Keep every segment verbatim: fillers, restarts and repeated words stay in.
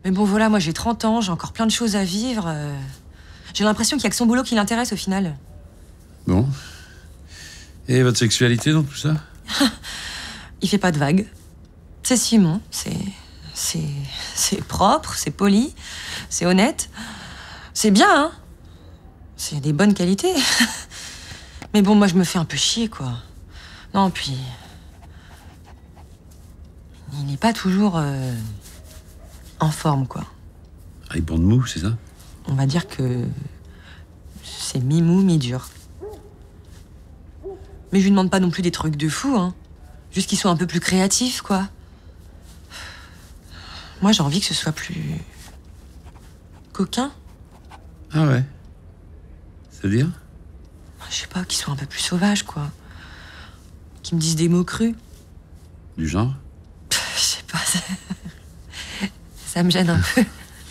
Mais bon, voilà, moi j'ai trente ans, j'ai encore plein de choses à vivre. euh, J'ai l'impression qu'il y a que son boulot qui l'intéresse au final. Bon. Et votre sexualité dans tout ça? Il fait pas de vagues. C'est Simon, c'est... C'est... C'est propre, c'est poli, c'est honnête. C'est bien, hein. C'est des bonnes qualités. Mais bon, moi je me fais un peu chier, quoi. Non, puis... Il n'est pas toujours... euh, en forme, quoi. Ah, il bande mou, c'est ça? On va dire que... c'est mi-mou, mi-dur. Mais je lui demande pas non plus des trucs de fou, hein. Juste qu'il soit un peu plus créatif, quoi. Moi, j'ai envie que ce soit plus... coquin. Ah ouais? C'est-à-dire? Je sais pas, qu'il soit un peu plus sauvage, quoi. Qu'il me dise des mots crus. Du genre? Je sais pas, ça... ça me gêne un peu.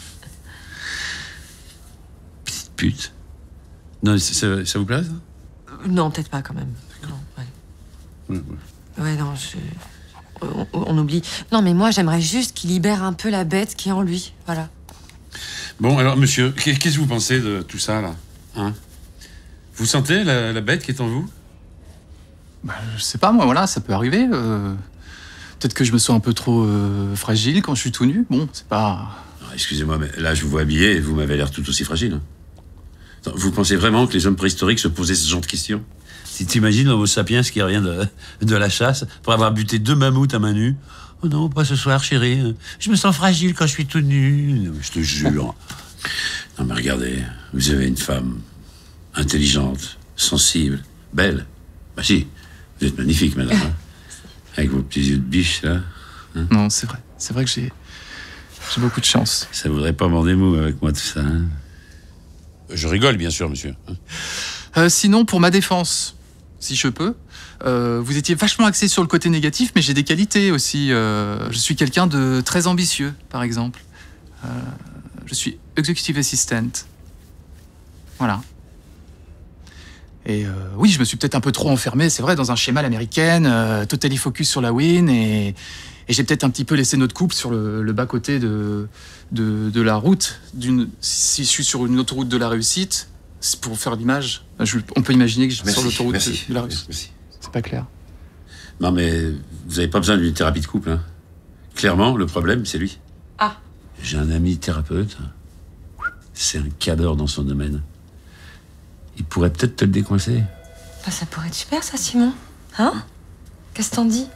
Petite pute. Non, ça, ça, ça vous plaît, ça? Non, peut-être pas, quand même. Non, ouais. Ouais, ouais. Ouais, non, je... On, on oublie. Non, mais moi, j'aimerais juste qu'il libère un peu la bête qui est en lui, voilà. Bon, alors, monsieur, qu'est- qu'est-ce que vous pensez de tout ça, là? Hein? Vous sentez la, la bête qui est en vous? Bah, je sais pas, moi, voilà, ça peut arriver. euh, Peut-être que je me sens un peu trop euh, fragile quand je suis tout nu. Bon, c'est pas... Ah, excusez-moi, mais là, je vous vois habillé et vous m'avez l'air tout aussi fragile. hein. Attends, vous pensez vraiment que les hommes préhistoriques se posaient ce genre de questions? Si t'imagines l'homo sapiens qui revient de, de la chasse pour avoir buté deux mammouths à main nue. Oh non, pas ce soir, chérie. Je me sens fragile quand je suis tout nu. Non, mais je te jure. Non, mais regardez, vous avez une femme intelligente, sensible, belle. Bah si, vous êtes magnifique, madame. hein. Avec vos petits yeux de biche, là. hein. Non, c'est vrai. C'est vrai que j'ai... J'ai beaucoup de chance. Ça voudrait pas m'en des mots avec moi, tout ça. hein. Je rigole, bien sûr, monsieur. Euh, sinon, pour ma défense, si je peux, euh, vous étiez vachement axé sur le côté négatif, mais j'ai des qualités aussi. Euh, je suis quelqu'un de très ambitieux, par exemple. Euh, je suis executive assistant. Voilà. Et euh, oui, je me suis peut-être un peu trop enfermé, c'est vrai, dans un schéma à l'américaine, euh, totally focus sur la win, et, et j'ai peut-être un petit peu laissé notre couple sur le, le bas-côté de, de, de la route. D'une, si je suis sur une autoroute de la réussite, c'est pour faire l'image, je- on peut imaginer que je suis sur l'autoroute merci, de, de la réussite. merci. C'est pas clair. Non, mais vous n'avez pas besoin d'une thérapie de couple. Hein. Clairement, le problème, c'est lui. Ah. J'ai un ami thérapeute. C'est un cadre dans son domaine. Il pourrait peut-être te le décoincer. Bah, ça pourrait être super, ça, Simon. Hein? Qu'est-ce que t'en dis?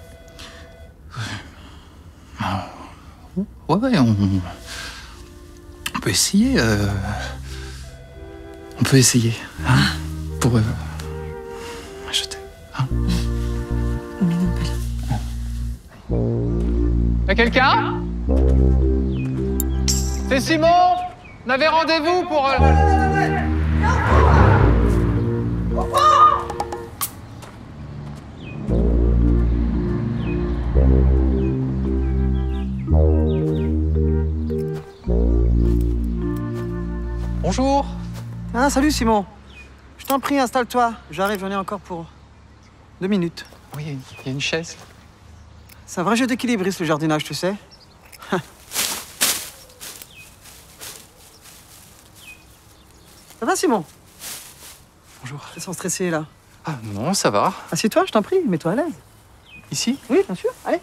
Ouais, ouais, on, on peut essayer. euh, On peut essayer. Hein, pour... Euh, je t'aime. Hein. Y'a quelqu'un? C'est Simon? On avait rendez-vous pour... euh, Bonjour. Ah, salut Simon. Je t'en prie, installe-toi. J'arrive, j'en ai encore pour deux minutes. Oui, il y a une chaise. C'est un vrai jeu d'équilibriste, le jardinage, tu sais. Ça va, Simon? Bonjour. T'es sans stresser, là. Ah non, ça va. Assieds-toi, je t'en prie, mets-toi à l'aise. Ici? Oui, bien sûr, allez.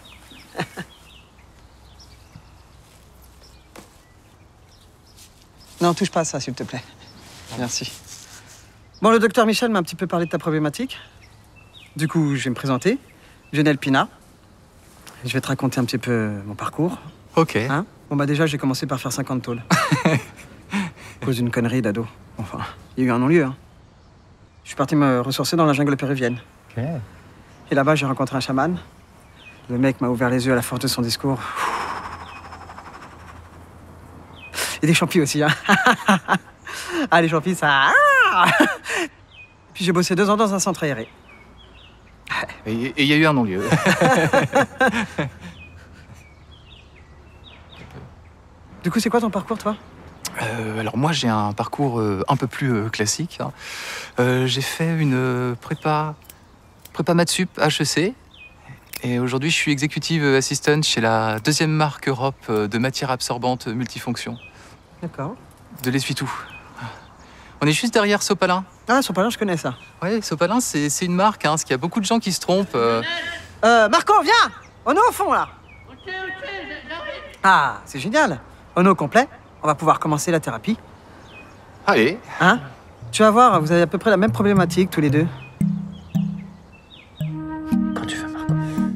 Non, touche pas à ça, s'il te plaît. Merci. Bon, le docteur Michel m'a un petit peu parlé de ta problématique. Du coup, je vais me présenter. Lionel Pina. Je vais te raconter un petit peu mon parcours. Ok. Hein? Bon, bah déjà, j'ai commencé par faire cinquante tôles. À cause d'une connerie d'ado. Enfin, il y a eu un non-lieu. Hein. Je suis parti me ressourcer dans la jungle péruvienne. Ok. Et là-bas, j'ai rencontré un chaman. Le mec m'a ouvert les yeux à la force de son discours. Et des champis aussi, hein. Ah, les champis, ça... Puis j'ai bossé deux ans dans un centre aéré. Et il y a eu un non-lieu. Du coup, c'est quoi ton parcours, toi? Euh, alors moi, j'ai un parcours euh, un peu plus euh, classique. hein. Euh, j'ai fait une euh, prépa, prépa maths sup H E C. Et aujourd'hui, je suis executive assistant chez la deuxième marque Europe de matières absorbantes multifonctions. D'accord. De l'essuie-tout. On est juste derrière Sopalin. Ah, Sopalin, je connais ça. Ouais, Sopalin, c'est une marque, hein, parce qu'il y a beaucoup de gens qui se trompent. Euh... Euh, Marco, viens! On est au fond, là. Ok, ok, j'arrive. Ah, c'est génial. On est au complet. On va pouvoir commencer la thérapie. Allez. Hein? Tu vas voir, vous avez à peu près la même problématique, tous les deux. Quand tu veux, Marco.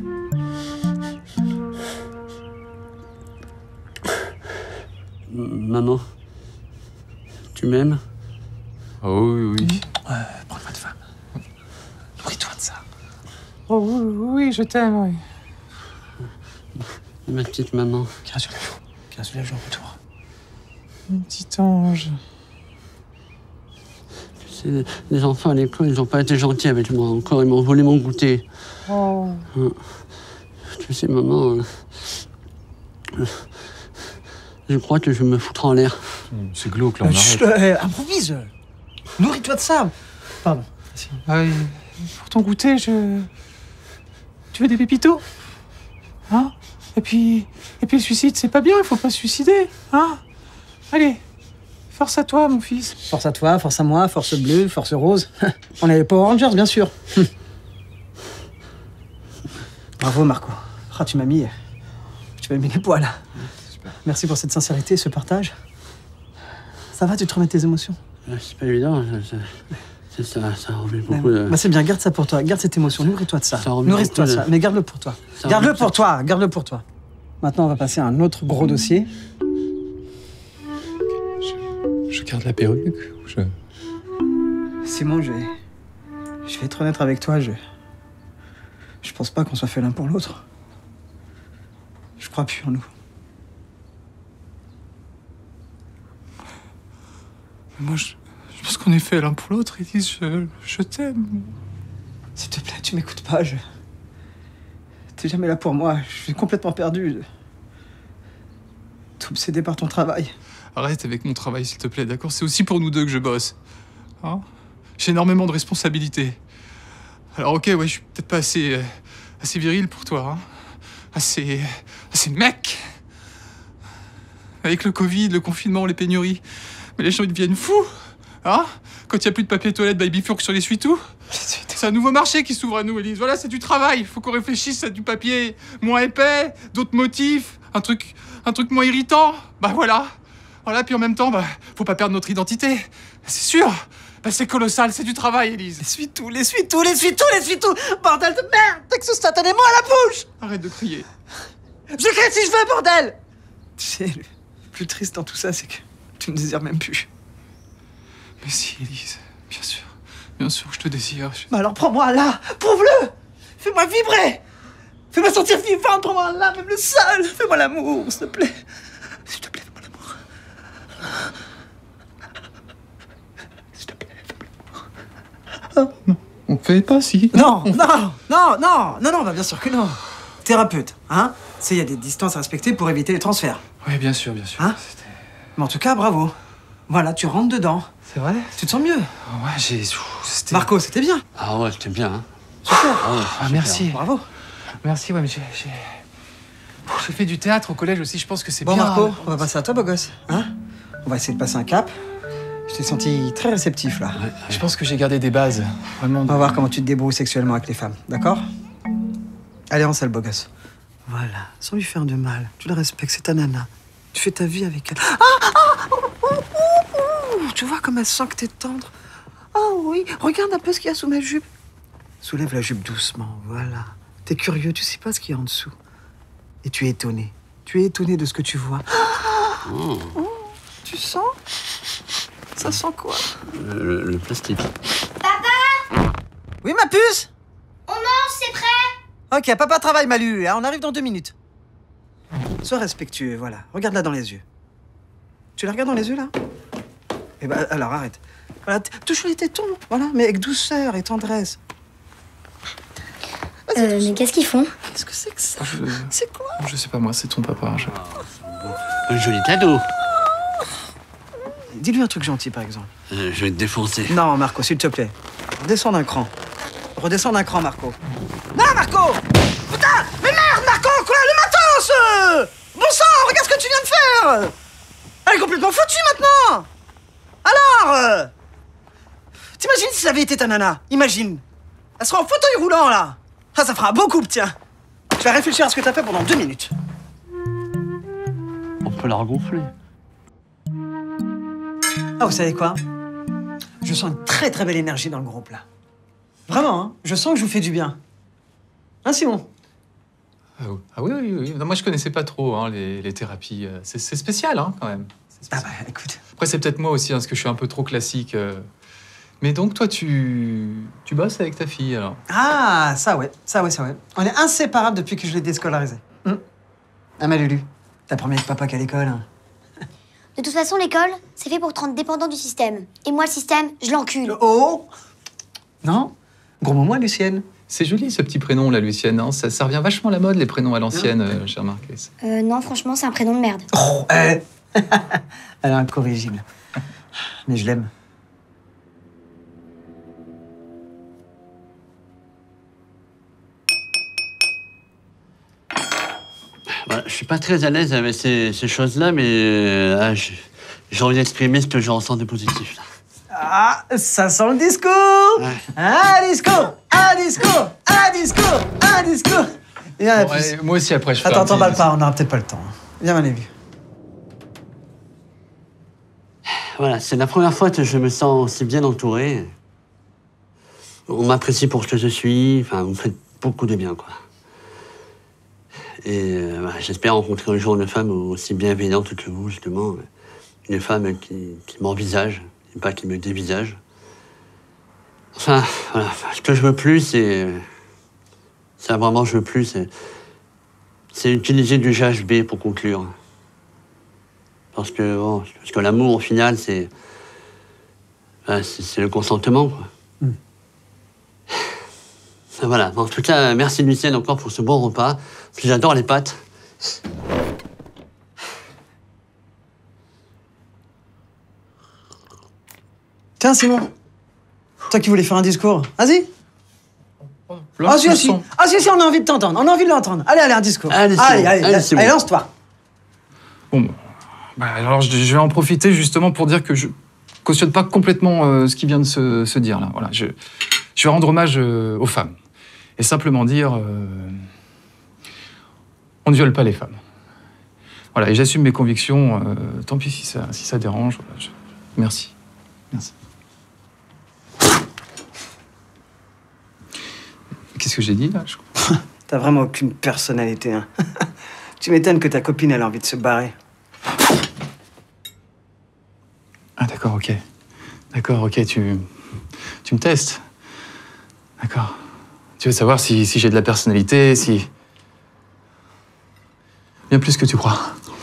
Maman, tu m'aimes? Oh oui, oui. Euh, prends-toi de femme. Nourris-toi de ça. Oh oui, oui, je t'aime, oui. Ma petite maman. Viens sur les joues. Viens sur les joues en retour. Mon petit ange. Tu sais, les enfants à l'école, ils n'ont pas été gentils avec moi encore. Ils m'ont volé mon goûter. Oh. Tu sais, maman, euh, je crois que je vais me foutre en l'air. C'est glauque, là, on Chut, arrête. euh, improvise. Nourris-toi de ça. Pardon. Ah oui, pour ton goûter, je... Tu veux des pépitos? Hein? Et puis... Et puis le suicide, c'est pas bien, il faut pas se suicider, hein? Allez, force à toi, mon fils. Force à toi, force à moi, force bleue, force rose. On est les Power Rangers, bien sûr. Bravo, Marco. Ah, tu m'as mis... Tu m'as mis les poils. Merci pour cette sincérité, ce partage. Ça va, tu te remets tes émotions? C'est pas évident. Ça, ça, ça, ça remet beaucoup de... Bah, c'est bien, garde ça pour toi. Garde cette émotion, nourris-toi de ça. Ça remet Nourris-toi de beaucoup ça, de- mais garde-le pour toi. Ça Garde-le remet pour beaucoup- toi, garde-le pour toi. Maintenant, on va passer à un autre gros dossier. Je garde la perruque ou je... Simon, je vais... Je vais être honnête avec toi, je... Je pense pas qu'on soit fait l'un pour l'autre. Je crois plus en nous. Mais moi, je, je pense qu'on est fait l'un pour l'autre. Ils disent, je, je t'aime. S'il te plaît, tu m'écoutes pas, je... T'es jamais là pour moi, je suis complètement perdu. T'es obsédé par ton travail. Arrête avec mon travail, s'il te plaît, d'accord? C'est aussi pour nous deux que je bosse. Hein? J'ai énormément de responsabilités. Alors ok, ouais, je suis peut-être pas assez... euh, assez viril pour toi, hein? Assez... assez mec! Avec le Covid, le confinement, les pénuries. Mais les gens, ils deviennent fous! Hein? Quand il n'y a plus de papier toilette, Baby Furk sur l'essuie-tout. C'est un nouveau marché qui s'ouvre à nous, Élise. Voilà, c'est du travail. Il faut qu'on réfléchisse à du papier moins épais, d'autres motifs, un truc, un truc moins irritant. Bah voilà. Voilà, puis en même temps, bah, faut pas perdre notre identité. C'est sûr. Bah, c'est colossal, c'est du travail, Élise. Essuie-tout, l'essuie-tout, l'essuie-tout, l'essuie-tout! Bordel de merde! T'as que ce satanément à la bouche! Arrête de crier. Je crie si je veux, bordel! Tu sais, le plus triste dans tout ça, c'est que tu me désires même plus. Mais si, Élise, bien sûr. Bien sûr que je te désire. Je- Bah alors prends-moi là! Prouve-le! Fais-moi vibrer! Fais-moi sentir vivante, prends-moi là, même le seul! Fais-moi l'amour, s'il te plaît! S'il te plaît, fais-moi l'amour. S'il te plaît, fais-moi l'amour. On fait pas, si. Non, non, non, non, non, non, bah bien sûr que non. Thérapeute, hein? Tu sais, il y a des distances à respecter pour éviter les transferts. Oui, bien sûr, bien sûr. Hein? C'était- Mais en tout cas, bravo. Voilà, tu rentres dedans. C'est vrai? Tu te sens mieux. Ouais, j'ai... C'était... Marco, c'était bien. Ah ouais, c'était bien, hein. Super. Ah ouais, Ah, super. merci. Bravo. Merci, ouais, mais j'ai... J'ai j'ai fait du théâtre au collège aussi, je pense que c'est Bon, bien. Marco, on va passer à toi, beau gosse. Hein? On va essayer de passer un cap. Je t'ai senti très réceptif, là. Je pense que j'ai gardé des bases. Vraiment. On va voir comment tu te débrouilles sexuellement avec les femmes, d'accord? Allez, en salle, beau gosse. Voilà, sans lui faire de mal. Tu la respectes, c'est ta nana. Tu fais ta vie avec elle. Ah, ah, ouh, ouh, ouh, ouh. Tu vois comme elle sent que t'es tendre. Oh oui, regarde un peu ce qu'il y a sous ma jupe. Soulève la jupe doucement, voilà. T'es curieux, tu sais pas ce qu'il y a en dessous. Et tu es étonné. Tu es étonné de ce que tu vois. Ah, oh, tu sens? Ça sent quoi? Le, le- le plastique. Oui, ma puce? On mange, c'est prêt? Ok, papa travaille, Malu. hein, On arrive dans deux minutes. Sois respectueux, voilà. Regarde-la dans les yeux. Tu la regardes dans les yeux, là? Eh ben, alors arrête. Voilà, t- touche les tétons, voilà, mais avec douceur et tendresse. Euh, mais qu'est-ce qu'ils font? Qu'est-ce que c'est que ça? Je... C'est quoi? je sais pas, moi, c'est ton papa. je- Un joli cadeau. Dis-lui un truc gentil, par exemple. Euh, je vais te défoncer. Non, Marco, s'il te plaît. Redescends d'un cran. Redescends d'un cran, Marco. Non, Marco! Putain! Mais merde, Marco, quoi? Le matos euh Bon sang, regarde ce que tu viens de faire! Elle est complètement foutue maintenant! Alors euh... T'imagines si ça avait été ta nana? Imagine! Elle sera en fauteuil roulant, là! Ah, ça fera un beau couple, tiens! Je vais réfléchir à ce que t'as fait pendant deux minutes. On peut la regonfler. Ah, vous savez quoi? Je sens une très très belle énergie dans le groupe, là. Vraiment, hein? Je sens que je vous fais du bien. Hein, Simon? Ah oui, ah oui, oui, oui. Non, moi, je connaissais pas trop hein, les, les thérapies. C'est c'est spécial, hein, quand même. Ah bah, écoute. Après, c'est peut-être moi aussi, hein, parce que je suis un peu trop classique. euh. Mais donc, toi, tu... tu bosses avec ta fille, alors? Ah, ça ouais, ça ouais, ça ouais. On est inséparables depuis que je l'ai déscolarisé. Hum. Ah, ma Lulu, t'as promis avec papa qu'à l'école, hein. De toute façon, l'école, c'est fait pour te rendre dépendant du système. Et moi, le système, je l'encule. Oh! Non? Gros mot moins, Lucienne. C'est joli, ce petit prénom, la Lucienne. Hein. Ça, ça revient vachement à la mode, les prénoms à l'ancienne, euh, j'ai remarqué. Euh, non, franchement, c'est un prénom de merde. Oh, euh... Elle est incorrigible. Mais je l'aime. Voilà, je suis pas très à l'aise avec ces, ces choses-là, mais euh, ah, j'ai envie d'exprimer ce que je ressens de positif. Là. Ah, ça sent le discours. Ouais. Un discours, un discours, un discours, un discours. Et un Bon, allez, moi aussi, après, je fais Attends, un petit- t'emballes pas, on n'aura peut-être pas le temps. Viens, ma Lulu. Voilà, c'est la première fois que je me sens aussi bien entouré. On m'apprécie pour ce que je suis, enfin, vous me faites beaucoup de bien, quoi. Et euh, voilà, j'espère rencontrer un jour une femme aussi bienveillante que vous, justement. Une femme qui, qui m'envisage, et pas qui me dévisage. Enfin, voilà, ce que je veux plus, c'est... Ça, vraiment, je veux plus, c'est... C'est utiliser du G H B pour conclure. Parce que, bon, parce que l'amour, au final, c'est... Ben, c'est c'est le consentement, quoi. Mm. Voilà. En tout cas, merci Lucienne encore pour ce bon repas. Puis j'adore les pâtes. Tiens, Simon. Toi qui voulais faire un discours, vas-y. Là, Ah si, je ah si, sens- ah si, si, on a envie de t'entendre, on a envie de l'entendre. Allez, allez, un discours. Allez, allez, Simon, allez, allez, allez, Simon. allez, lance-toi. Bon, bah, alors je, je vais en profiter justement pour dire que je cautionne pas complètement euh, ce qui vient de se, se dire là. Voilà, je, je vais rendre hommage euh, aux femmes et simplement dire, euh, on ne viole pas les femmes. Voilà, et j'assume mes convictions. euh, tant pis si ça, si ça dérange. Voilà, je- merci, merci. Qu'est-ce que j'ai dit là? Je- T'as vraiment aucune personnalité, hein. Tu m'étonnes que ta copine elle a envie de se barrer. Ah d'accord, ok. D'accord, ok, tu, tu me testes. D'accord. Tu veux savoir si, si j'ai de la personnalité, si... Bien plus que tu crois.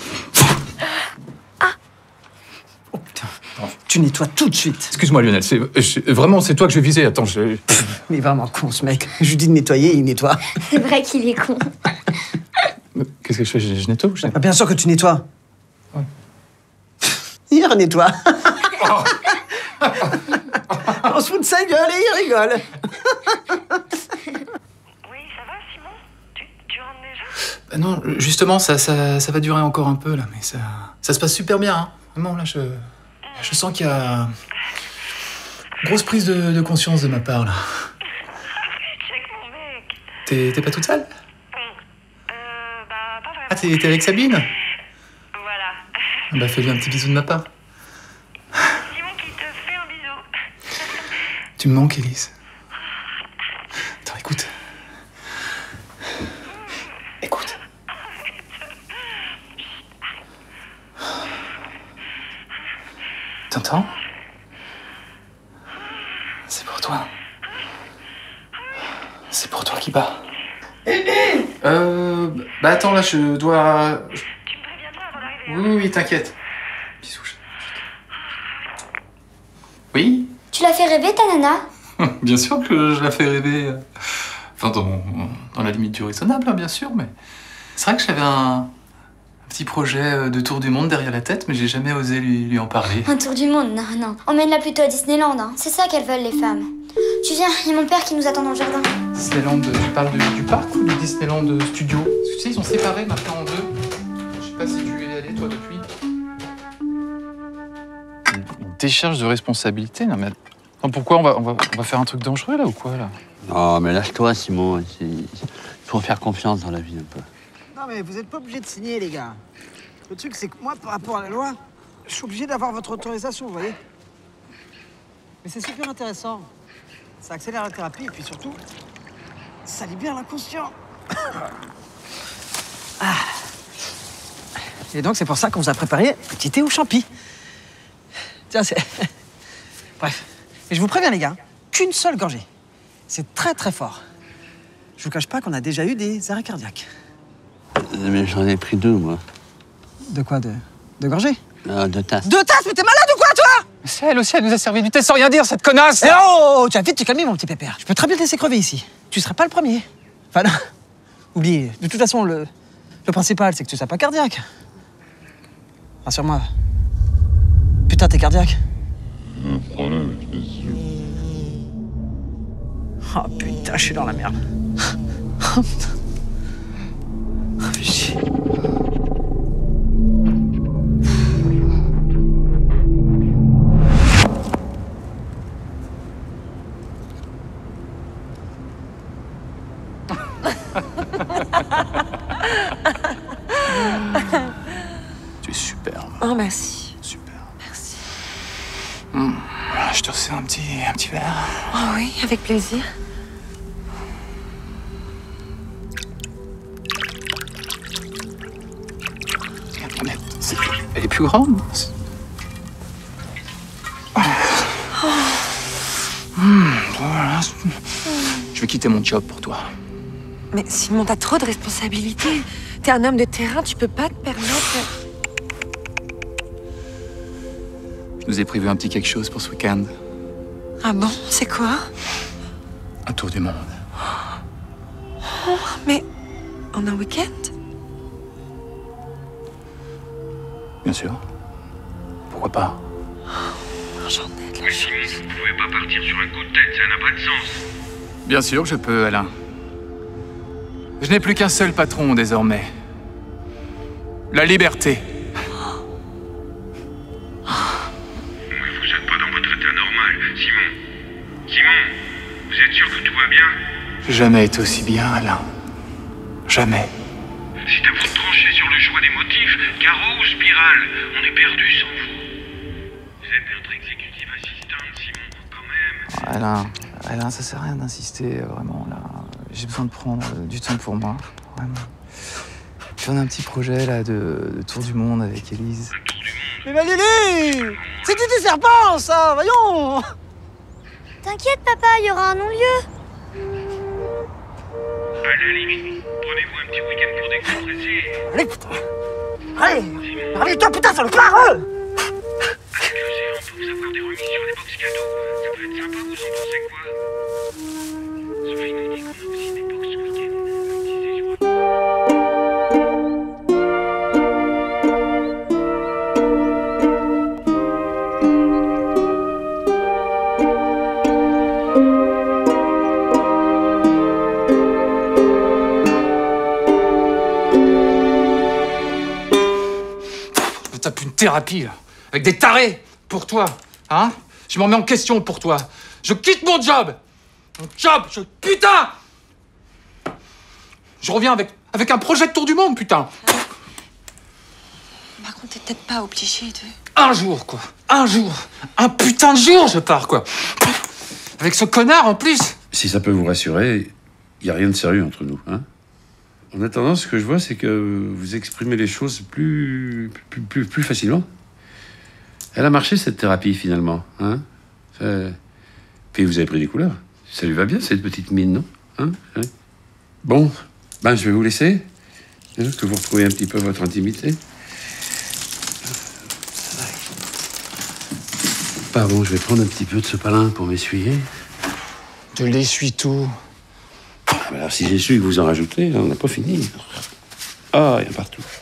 Oh putain, tu nettoies tout de suite. Excuse-moi Lionel, c'est, je- vraiment c'est toi que je visais. Attends, je... Mais vraiment con ce mec. Je lui dis de nettoyer, il nettoie. C'est vrai qu'il est con. Qu'est-ce que je fais? Je, je nettoie ou je nettoie? Ah, bien sûr que tu nettoies. Ouais. Il nettoie. On se fout de sa gueule et il rigole. Oui, ça va, Simon? Tu, tu rentres déjà? Bah non, justement, ça, ça, ça va durer encore un peu, là, mais ça, ça se passe super bien, hein. Vraiment, là, je, je sens qu'il y a grosse prise de, de conscience de ma part, là. Check mon mec. T'es t'es pas toute seule? Euh, bah, pas vraiment. Ah, t'es t'es avec Sabine? Voilà. Ah bah, fais-lui un petit bisou de ma part. Simon qui te fait un bisou. Tu me manques, Élise. Attends, écoute. Écoute. T'entends? C'est pour toi. C'est pour toi qui bat. Euh... Bah attends, là, je dois... Tu me préviendras avant d'arriver. Oui, oui, oui, t'inquiète. Bisous. je- Oui? Tu l'as fait rêver, ta nana? Bien sûr que je la fais rêver. euh, Enfin, dans, dans la limite du raisonnable, hein, bien sûr, mais... C'est vrai que j'avais un, un petit projet euh, de tour du monde derrière la tête, mais j'ai jamais osé lui, lui en parler. Un tour du monde, non, non. Emmène-la plutôt à Disneyland, hein. C'est ça qu'elles veulent, les femmes. Tu viens, il y a mon père qui nous attend dans le jardin. Disneyland, tu parles de- du parc ou du Disneyland Studio? Parce que tu sais, ils sont séparés maintenant en deux. Je sais pas si tu y es allé, toi, depuis. Une décharge de responsabilité? Non, mais... Non, pourquoi on va, on, va, on va faire un truc dangereux, là, ou quoi, là? Non, mais lâche-toi, Simon. Il faut faire confiance dans la vie, un peu. Non, mais vous n'êtes pas obligés de signer, les gars. Le truc, c'est que moi, par rapport à la loi, je suis obligé d'avoir votre autorisation, vous voyez. Mais c'est super intéressant. Ça accélère la thérapie, et puis surtout, ça libère l'inconscient. Ah. Et donc, c'est pour ça qu'on vous a préparé un petit thé au champi. Tiens, c'est... Bref. Et je vous préviens, les gars, qu'une seule gorgée. C'est très, très fort. Je vous cache pas qu'on a déjà eu des arrêts cardiaques. Mais j'en ai pris deux, moi. De quoi? De, de gorgées? Euh, deux tasses. Deux tasses? Mais t'es malade ou quoi, toi? Mais c'est elle aussi, elle nous a servi du thé sans rien dire, cette connasse! Eh oh, tu vas vite te calmer, mon petit pépère. Je peux très bien te laisser crever ici. Tu seras pas le premier. Enfin, non. Oubliez. De toute façon, le, le principal, c'est que tu sois pas cardiaque. Rassure-moi. Putain, t'es cardiaque. Oh putain, je suis dans la merde. Oh putain. Oh, fais chier. Tu es superbe. Oh, merci. Super. Merci. Mmh. Je te resserre un petit, un petit verre. Oh oui, avec plaisir. Mais c'est- elle est plus grande. Mmh, voilà. Je vais quitter mon job pour toi. Mais Simon, t'as trop de responsabilités. T'es un homme de terrain, tu peux pas te permettre... Je nous ai prévu un petit quelque chose pour ce week-end. Ah bon, c'est quoi? Un tour du monde. Oh, mais en un week-end? Bien sûr. Pourquoi pas? J'en ai de la Mais Simon, vous pouvez pas partir sur un coup de tête, ça n'a pas de sens. Bien sûr que je peux, Alain. Je n'ai plus qu'un seul patron désormais. La liberté. Mais vous êtes pas dans votre état normal, Simon. Simon, vous êtes sûr que tout va bien? J'ai jamais été aussi bien, Alain. Jamais. C'est à vous de trancher sur le choix des motifs, carreau ou spirale. On est perdu sans vous. Vous êtes notre exécutive assistante, Simon, quand même. Alain, Alain, ça sert à rien d'insister, euh, vraiment, là. J'ai besoin de prendre euh, du temps pour moi, vraiment. Puis on a un petit projet, là, de, de tour du monde avec Élise. Un tour du monde. Mais Valérie! C'était des serpents, ça! Voyons! T'inquiète, papa, il y aura un non-lieu. À la limite, prenez-vous un petit week-end pour décompresser. Allez, putain! Allez! Allez-toi, putain, salopard! Avec l'océan, on peut vous avoir des remises sur les box cadeaux. Ça peut être sympa, vous en pensez quoi? Sophie nous dit qu'on a aussi des box week-end. Un petit séjour. Je tape une thérapie, là, avec des tarés, pour toi, hein? Je m'en mets en question pour toi. Je quitte mon job! Mon job, je... Putain! Je reviens avec, avec un projet de tour du monde, putain! Par contre, t'es peut-être pas obligé de... Un jour, quoi. Un jour. Un putain de jour, je pars, quoi. Avec ce connard, en plus. Si ça peut vous rassurer, il n'y a rien de sérieux entre nous. Hein. En attendant, ce que je vois, c'est que vous exprimez les choses plus, plus, plus, plus facilement. Elle a marché, cette thérapie, finalement. Hein. Ça... Puis vous avez pris des couleurs. Ça lui va bien, cette petite mine, non hein hein. Bon, ben, je vais vous laisser. Hein, que vous retrouviez un petit peu votre intimité. Pardon, je vais prendre un petit peu de ce palin pour m'essuyer. Je l'essuie tout. Alors, si j'essuie que vous en rajoutez, on n'a pas fini. Ah, il y a partout.